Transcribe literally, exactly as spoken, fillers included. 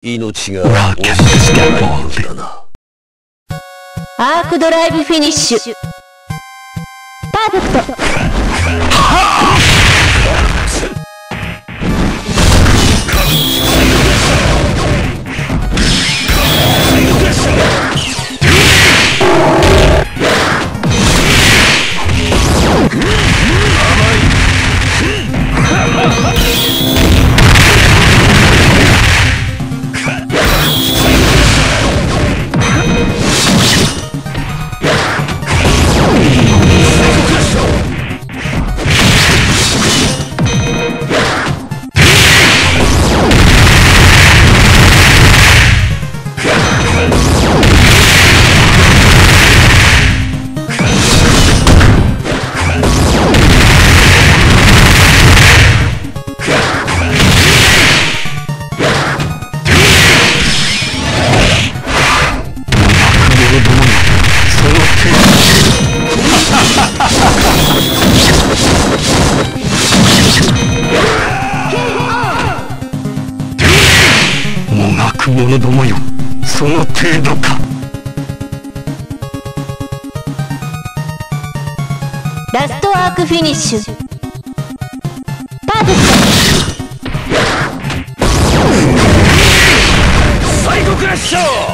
命が惜しくないんだな。 アークドライブフィニッシュ。パーフェクト。 もがく者どもよ、その程度か。 ラストアークフィニッシュ。パーフェクト。 サイコクラッシャー。